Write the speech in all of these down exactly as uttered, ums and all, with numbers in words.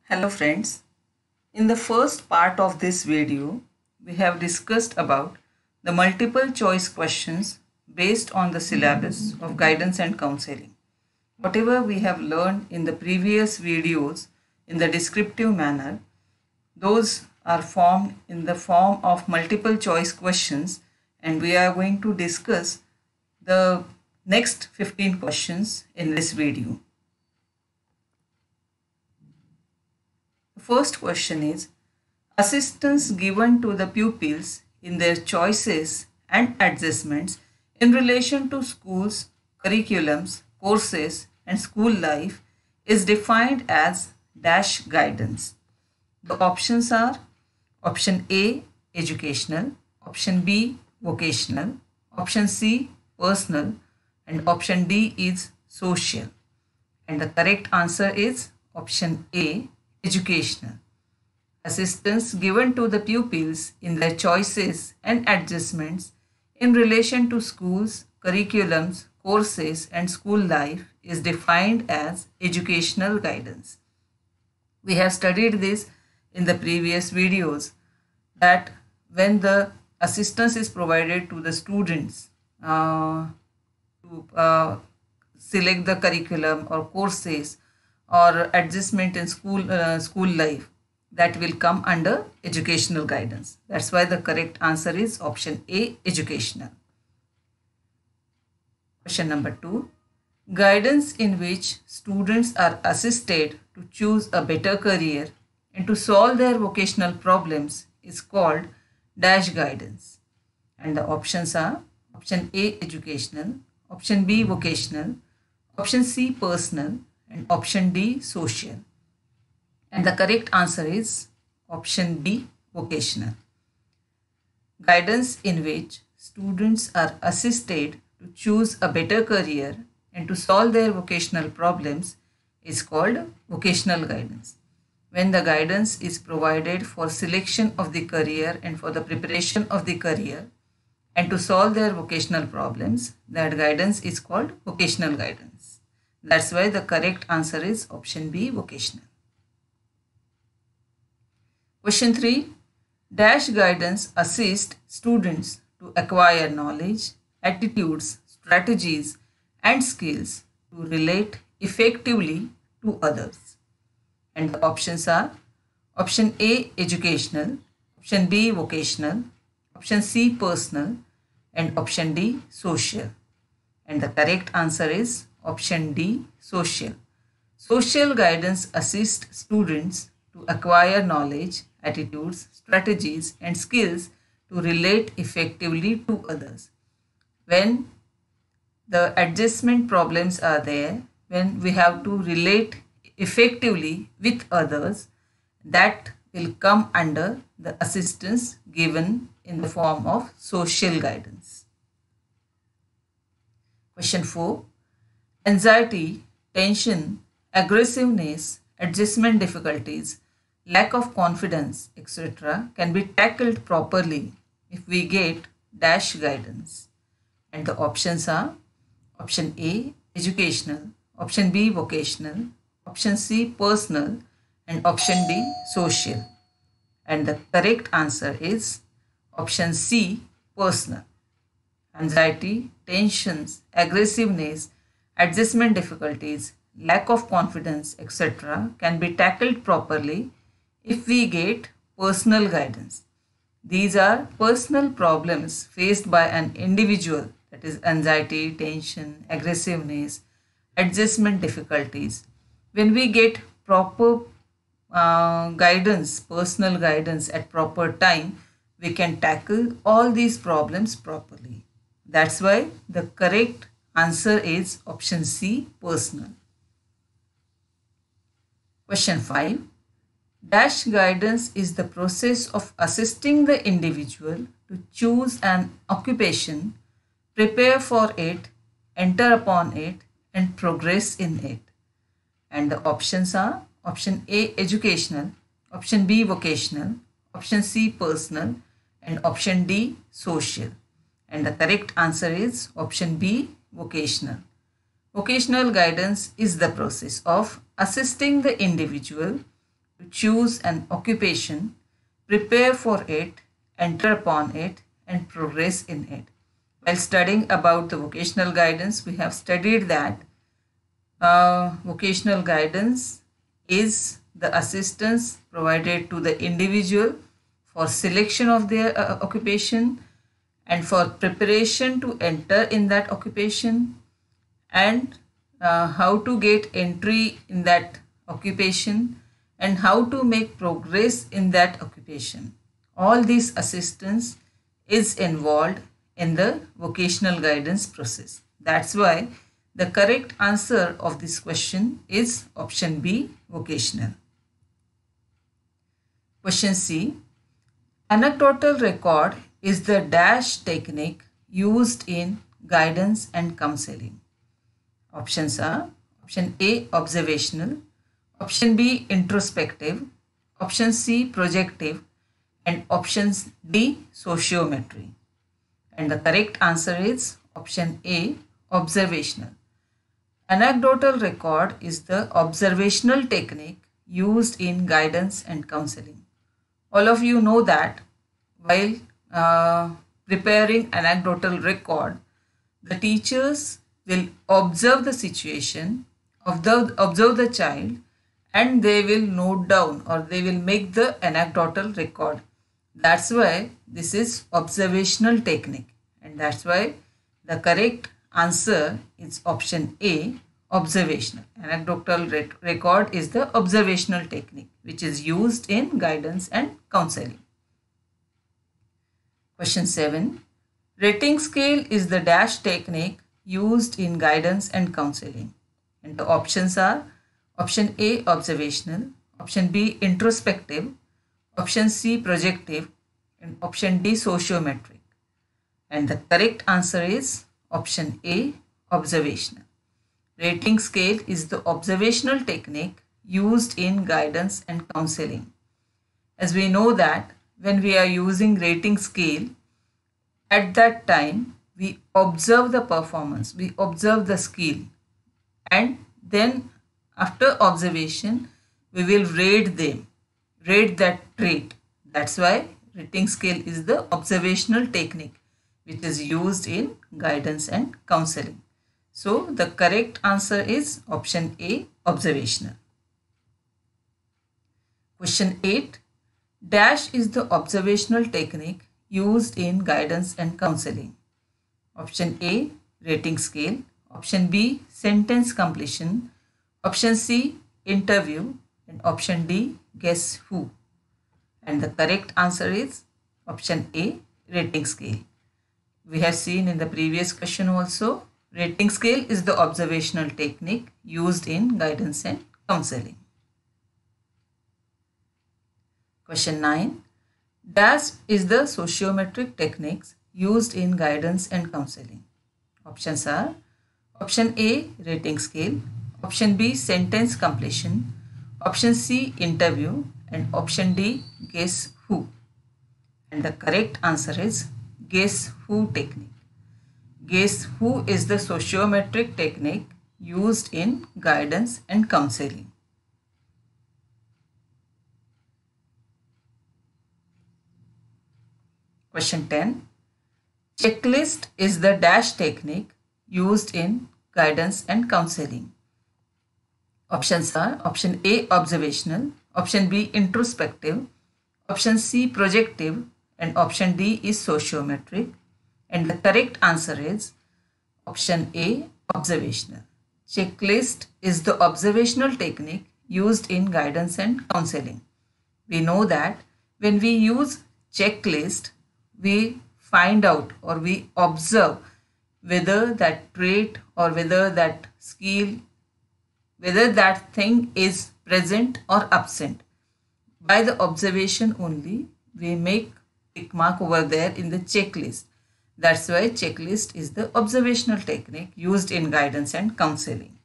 Hello friends, in the first part of this video, we have discussed about the multiple choice questions based on the syllabus of guidance and counseling. Whatever we have learned in the previous videos in the descriptive manner, those are formed in the form of multiple choice questions, and we are going to discuss the next fifteen questions in this video. The first question is, assistance given to the pupils in their choices and adjustments in relation to schools, curriculums, courses and school life is defined as dash guidance. The options are option A, educational, option B, vocational, option C, personal, and option D is social. And the correct answer is option A, educational. Assistance given to the pupils in their choices and adjustments in relation to schools, curriculums, courses and school life is defined as educational guidance. We have studied this in the previous videos that when the assistance is provided to the students uh, to uh, select the curriculum or courses or adjustment in school uh, school life, that will come under educational guidance. That's why the correct answer is option A, educational. Question number two. Guidance in which students are assisted to choose a better career and to solve their vocational problems is called dash guidance. And the options are option A, educational, option B, vocational, option C, personal, and option D, social. And the correct answer is option B, vocational. Guidance in which students are assisted to choose a better career and to solve their vocational problems is called vocational guidance. When the guidance is provided for selection of the career and for the preparation of the career and to solve their vocational problems, that guidance is called vocational guidance. That's why the correct answer is option B, vocational. Question three. Dash guidance assists students to acquire knowledge, attitudes, strategies and skills to relate effectively to others. And the options are option A, educational, option B, vocational, option C, personal, and option D, social. And the correct answer is option D, social. Social guidance assists students to acquire knowledge, attitudes, strategies, and skills to relate effectively to others. When the adjustment problems are there, when we have to relate effectively with others, that will come under the assistance given in the form of social guidance. Question four. Anxiety, tension, aggressiveness, adjustment difficulties, lack of confidence, et cetera can be tackled properly if we get dash guidance. And the options are option A, educational, option B, vocational, option C, personal, and option D, social. And the correct answer is option C, personal. Anxiety, tensions, aggressiveness, adjustment difficulties, lack of confidence, et cetera can be tackled properly if we get personal guidance. These are personal problems faced by an individual, that is anxiety, tension, aggressiveness, adjustment difficulties. When we get proper uh, guidance, personal guidance at proper time, we can tackle all these problems properly. That's why the correct answer is option C, personal. Question five. Dash guidance is the process of assisting the individual to choose an occupation, prepare for it, enter upon it, and progress in it. And the options are option A, educational, option B, vocational, option C, personal, and option D, social. And the correct answer is option B, vocational. Vocational guidance is the process of assisting the individual to choose an occupation, prepare for it, enter upon it, and progress in it. While studying about the vocational guidance, we have studied that uh, vocational guidance is the assistance provided to the individual for selection of their uh, occupation and for preparation to enter in that occupation, and uh, how to get entry in that occupation, and how to make progress in that occupation. All these assistance is involved in the vocational guidance process. That's why the correct answer of this question is option B, vocational. Question C. Anecdotal record is the dash technique used in guidance and counseling. Options are option A, observational, option B, introspective, option C, projective, and option D, sociometry. And the correct answer is option A, observational. Anecdotal record is the observational technique used in guidance and counseling. All of you know that while uh, preparing anecdotal record, the teachers will observe the situation, observe, observe the child, and they will note down or they will make the anecdotal record. That's why this is observational technique, and that's why the correct answer is option A, observational. Anecdotal record is the observational technique which is used in guidance and counseling. Question seven. Rating scale is the dash technique used in guidance and counseling. And the options are option A, observational, option B, introspective, option C, projective, and option D, sociometric. And the correct answer is option A, observational. Rating scale is the observational technique used in guidance and counseling. As we know that when we are using rating scale, at that time we observe the performance, we observe the skill, and then after observation we will rate them, rate that trait. That's why rating scale is the observational technique which is used in guidance and counseling. So the correct answer is option A, observational. Question eight. Dash is the observational technique used in guidance and counseling. Option A, rating scale. Option B, sentence completion. Option C, interview. And option D, guess who. And the correct answer is option A, rating scale. We have seen in the previous question also, rating scale is the observational technique used in guidance and counseling. Question nine. Dash is the sociometric techniques used in guidance and counseling. Options are option A, rating scale, option B, sentence completion, option C, interview, and option D, guess who. And the correct answer is guess who technique. Guess who is the sociometric technique used in guidance and counseling. Question ten. Checklist is the dash technique used in guidance and counseling. Options are option A, observational, option B, introspective, option C, projective, and option D is sociometric. And the correct answer is option A, observational. Checklist is the observational technique used in guidance and counseling. We know that when we use checklist, we find out or we observe whether that trait or whether that skill, whether that thing is present or absent. By the observation only, we make tick mark over there in the checklist. That's why checklist is the observational technique used in guidance and counseling.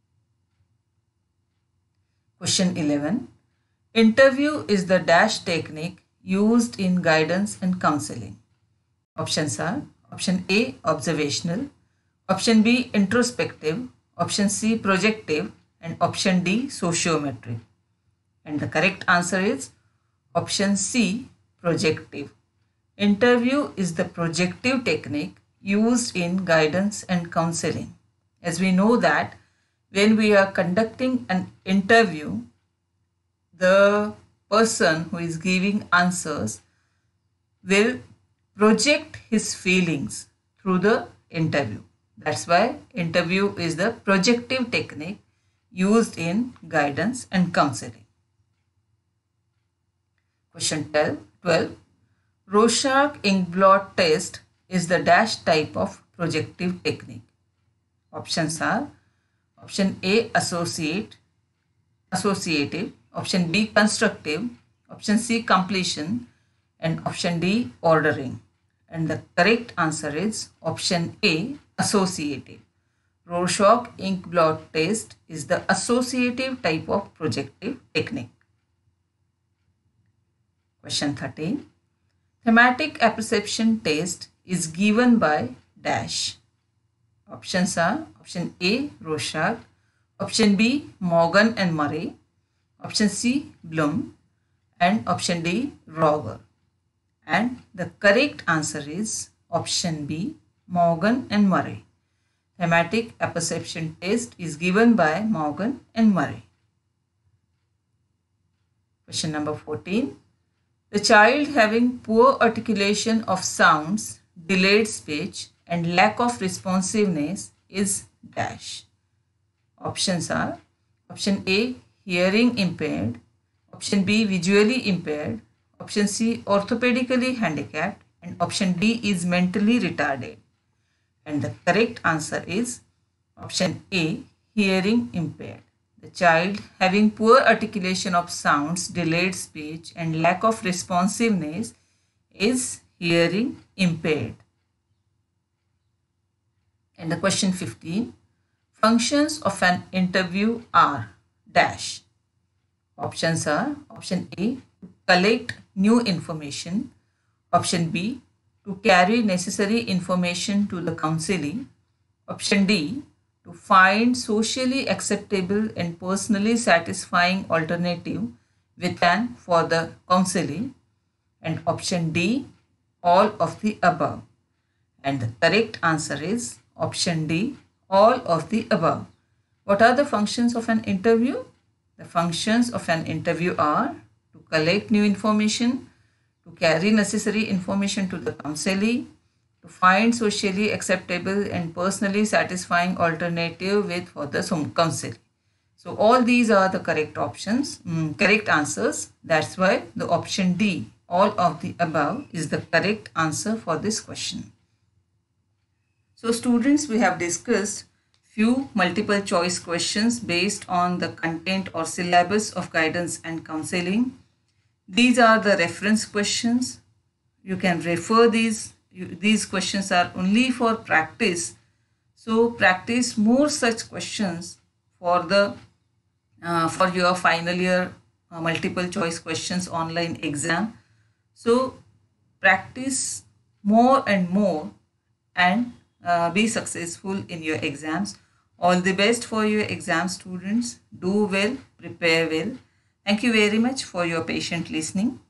Question eleven. Interview is the dash technique used in guidance and counseling. Options are option A, observational, option B, introspective, option C, projective, and option D, sociometric. And the correct answer is option C, projective. Interview is the projective technique used in guidance and counseling. As we know that when we are conducting an interview, the person who is giving answers will project his feelings through the interview. That's why interview is the projective technique used in guidance and counseling. Question twelve. Rorschach inkblot test is the dash type of projective technique. Options are option A, associate, associative, option B, constructive, option C, completion, and option D, ordering. And the correct answer is option A, associative. Rorschach inkblot test is the associative type of projective technique. Question thirteen. Thematic apperception test is given by dash. Options are option A, Rorschach, option B, Morgan and Murray, option C, Bloom, and option D, Roger. And the correct answer is option B, Morgan and Murray. Thematic apperception test is given by Morgan and Murray. Question number fourteen. The child having poor articulation of sounds, delayed speech, and lack of responsiveness is dash. Options are option A, hearing impaired, option B, visually impaired, option C, orthopedically handicapped, and option D is mentally retarded. And the correct answer is option A, hearing impaired. The child having poor articulation of sounds, delayed speech, and lack of responsiveness is hearing impaired. And the question fifteen. Functions of an interview are dash. Options are option A, to collect new information, option B, to carry necessary information to the counselee, option D, to find socially acceptable and personally satisfying alternative with and for the counselee, and option D, all of the above. And the correct answer is option D, all of the above. What are the functions of an interview? The functions of an interview are to collect new information, to carry necessary information to the counselee, to find socially acceptable and personally satisfying alternative with for the counselee. So all these are the correct options, mm, correct answers. That's why the option D, all of the above, is the correct answer for this question. So students, we have discussed few multiple choice questions based on the content or syllabus of guidance and counseling. These are the reference questions. You can refer these. You, these questions are only for practice. So practice more such questions for the uh, for your final year uh, multiple choice questions online exam. So practice more and more and uh, be successful in your exams. All the best for your exam, students. Do well, prepare well. Thank you very much for your patient listening.